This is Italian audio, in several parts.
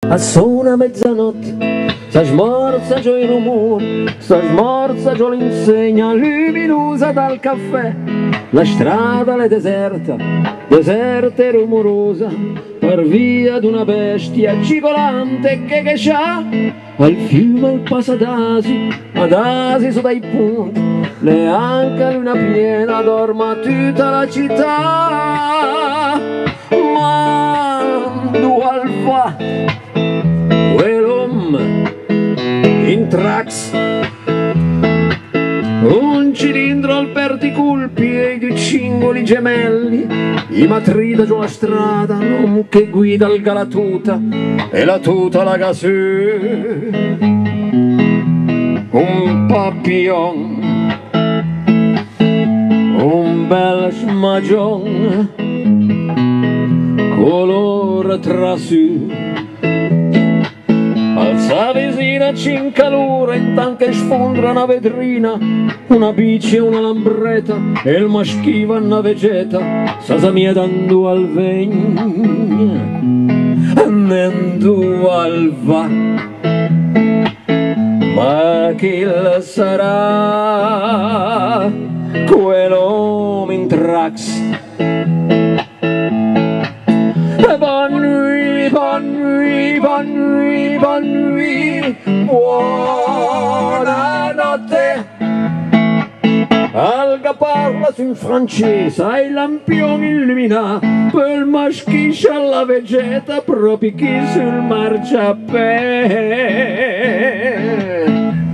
Suona mezzanotte, si smorza giù il rumore, si smorza giù l'insegna luminosa dal caffè. La strada è deserta, deserta e rumorosa, per via d'una bestia cigolante che c'ha. Al fiume il passa ad Asi su dai punti, neanche luna piena dorma tutta la città. Ma dove va quell'uomo in trax? Un cilindro al perticulpi e due cingoli gemelli, i matrida giù la strada, l'uomo che guida il galatuta e la tuta la gasù. Un papillon, un bel smagion, color trasù. Alza visina cincalura intanto che sfondra una vetrina, una bici e una lambretta e il maschiva una vegeta, sa mia dando al vegno, andando al va. Ma chi sarà quell'uomo in trax? Bonne nuit, buonanotte. Alga parla in francese, ai lampioni illumina, per maschiscia alla vegeta, proprio chi sul marciapiede.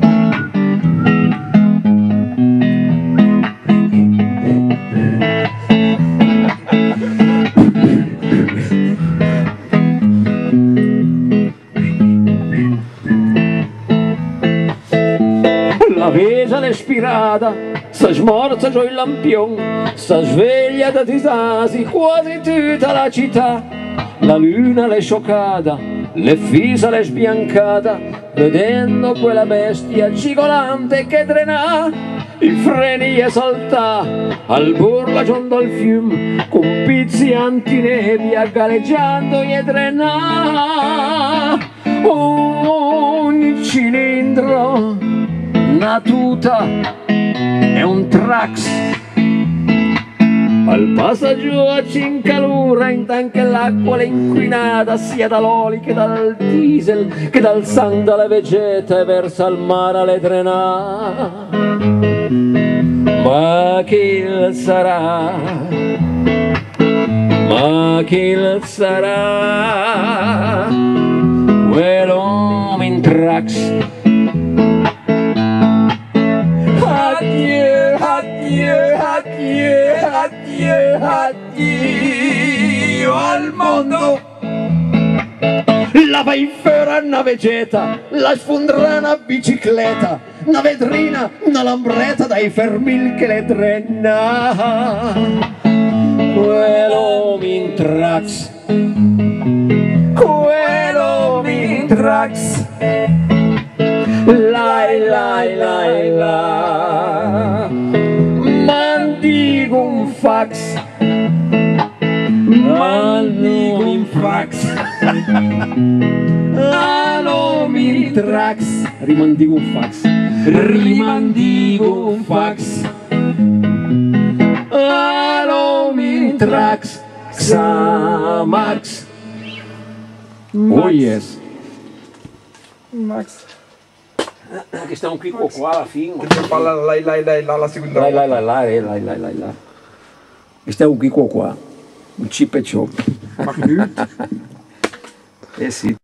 La vesa l'espirata, si smorza giù il lampion, si sveglia da disasi quasi tutta la città. La luna l'è scioccata, le fisa l'è sbiancata, vedendo quella bestia cigolante che drena. I freni è saltà, al burla giù dal fiume, con pizzi antinebbia galleggiando e drena. Un cilindro, una tuta e un trax, al passaggio a cincalura intanto che l'acqua l'è inquinata sia dall'olio che dal diesel che dal sangue della vegeta e versa al mare le drenà. Ma chi sarà? Ma chi sarà quell'uomo in trax? Addio, addio, addio, addio, addio al mondo. La vai fuori una vegeta, la sfondrà una bicicletta, una vetrina, una lambretta dai fermil che le drena. Quell'uomo in trax, quell'uomo in trax. Lai lai lai la, mandigo un fax, mandigo un fax, all'uomo in trax, rimandigo un fax, rimandigo un fax, all'uomo in trax, Xamax. Oh yes. Max. Che stiamo qui qua alla fine. Parla la seconda La. E stiamo qui qua. Un chip e chop. Ma che Eh sì.